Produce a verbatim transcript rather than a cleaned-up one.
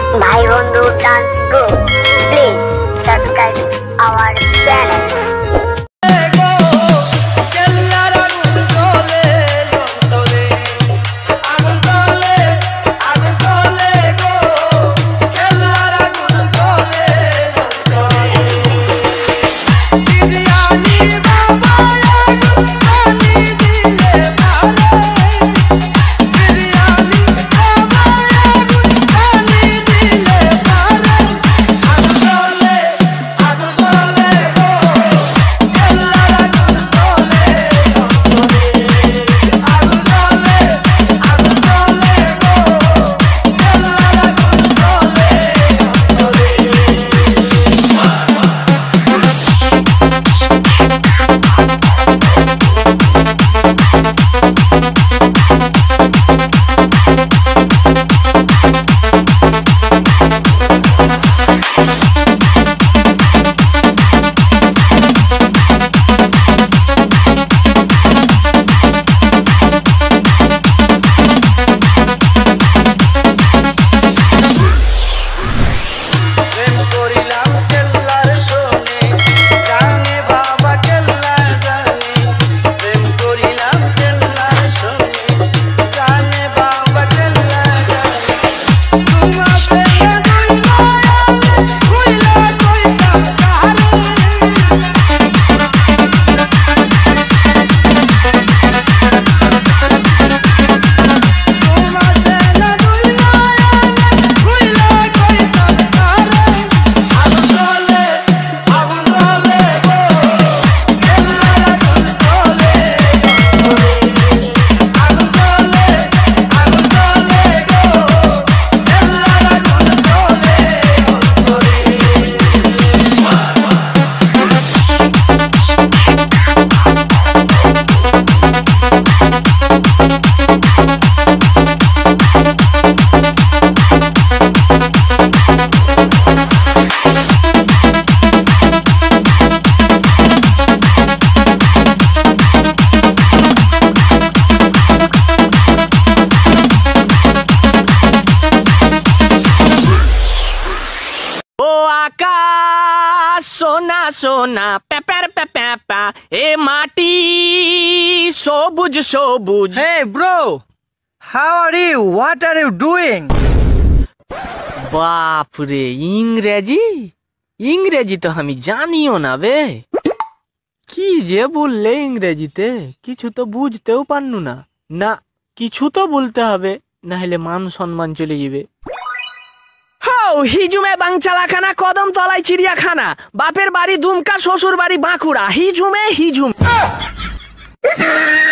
भाई Bandhu dance group, please subscribe our channel. সোনা সোনা প্যাপার প্যাপা এ মাটি সবুজ সবুজ। Hey bro, how are you? What are you doing? বাপ রে, ইংরেজি ইংরেজি তো আমি জানিও না বে। কি যে বললে ইংরেজিতে, কিছু তো বুঝতেও পারনু না। না, কিছু তো বলতে হবে, না হলে মান সম্মান চলে যাবে। হিজুমে বাংচালাখানা, কদম তলায় চিড়িয়াখানা, বাপের বাড়ি দুমকা, শ্বশুর বাড়ি বাঁকুড়া, হিজুমে হিজুম।